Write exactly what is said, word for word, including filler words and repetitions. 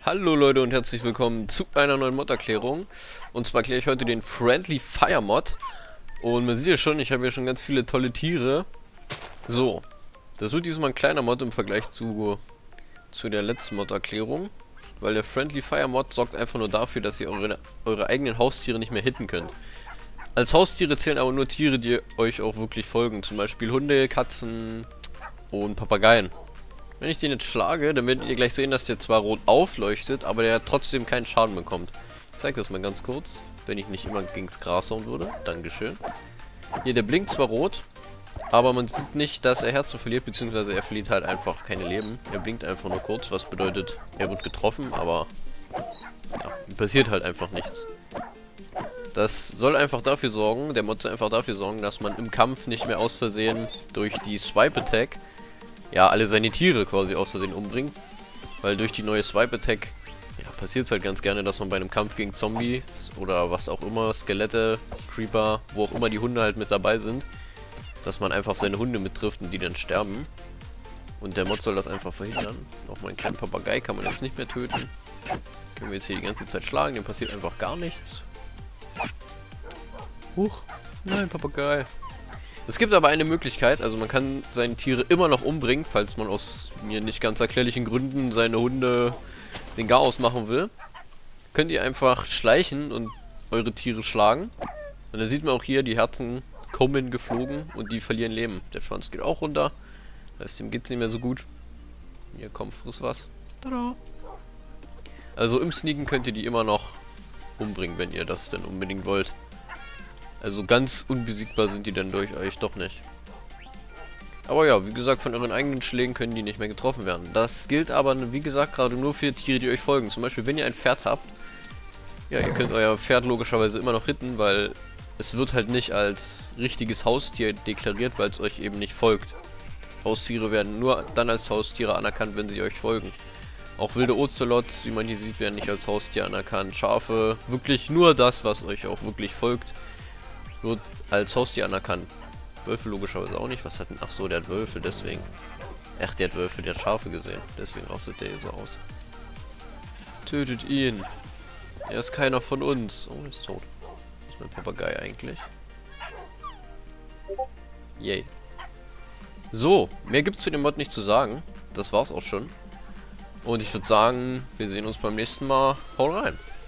Hallo Leute und herzlich willkommen zu einer neuen Mod-Erklärung. Und zwar erkläre ich heute den Friendly Fire Mod. Und man sieht ja schon, ich habe hier schon ganz viele tolle Tiere. So, das wird diesmal ein kleiner Mod im Vergleich zu, zu der letzten Mod-Erklärung. Weil der Friendly Fire Mod sorgt einfach nur dafür, dass ihr eure, eure eigenen Haustiere nicht mehr hitten könnt. Als Haustiere zählen aber nur Tiere, die euch auch wirklich folgen. Zum Beispiel Hunde, Katzen und Papageien. Wenn ich den jetzt schlage, dann werdet ihr gleich sehen, dass der zwar rot aufleuchtet, aber der trotzdem keinen Schaden bekommt. Ich zeige das mal ganz kurz, wenn ich nicht immer gegen das Gras hauen würde. Dankeschön. Hier, der blinkt zwar rot, aber man sieht nicht, dass er Herzen verliert, beziehungsweise er verliert halt einfach keine Leben. Er blinkt einfach nur kurz, was bedeutet, er wird getroffen, aber ja, passiert halt einfach nichts. Das soll einfach dafür sorgen, der Mod soll einfach dafür sorgen, dass man im Kampf nicht mehr aus Versehen durch die Swipe Attack ja, alle seine Tiere quasi aus Versehen umbringt. Weil durch die neue Swipe Attack ja, passiert es halt ganz gerne, dass man bei einem Kampf gegen Zombies oder was auch immer, Skelette, Creeper, wo auch immer die Hunde halt mit dabei sind, dass man einfach seine Hunde mit trifft und die dann sterben. Und der Mod soll das einfach verhindern. Auch meinen kleinen Papagei kann man jetzt nicht mehr töten. Können wir jetzt hier die ganze Zeit schlagen, dem passiert einfach gar nichts. Huch, nein, Papagei. Es gibt aber eine Möglichkeit, also man kann seine Tiere immer noch umbringen, falls man aus mir nicht ganz erklärlichen Gründen seine Hunde den Garaus machen will. Könnt ihr einfach schleichen und eure Tiere schlagen. Und dann sieht man auch hier, die Herzen kommen geflogen und die verlieren Leben. Der Schwanz geht auch runter, das heißt, dem geht es nicht mehr so gut. Hier, komm, friss was. Tada! Also im Sneaken könnt ihr die immer noch umbringen, wenn ihr das denn unbedingt wollt. Also ganz unbesiegbar sind die dann durch euch doch nicht. Aber ja, wie gesagt, von euren eigenen Schlägen können die nicht mehr getroffen werden. Das gilt aber, wie gesagt, gerade nur für Tiere, die euch folgen. Zum Beispiel, wenn ihr ein Pferd habt, ja, ihr könnt euer Pferd logischerweise immer noch ritten, weil es wird halt nicht als richtiges Haustier deklariert, weil es euch eben nicht folgt. Haustiere werden nur dann als Haustiere anerkannt, wenn sie euch folgen. Auch wilde Ozelots, wie man hier sieht, werden nicht als Haustier anerkannt. Schafe, wirklich nur das, was euch auch wirklich folgt, wird als Haustier anerkannt. Wölfe logischerweise auch nicht. Was hat denn? Ach so, der hat Wölfe, deswegen. Ach, der hat Wölfe, der hat Schafe gesehen. Deswegen auch sieht der hier so aus. Tötet ihn. Er ist keiner von uns. Oh, er ist tot. Was ist mein Papagei eigentlich? Yay. So, mehr gibt es zu dem Mod nicht zu sagen. Das war's auch schon. Und ich würde sagen, wir sehen uns beim nächsten Mal. Haut rein.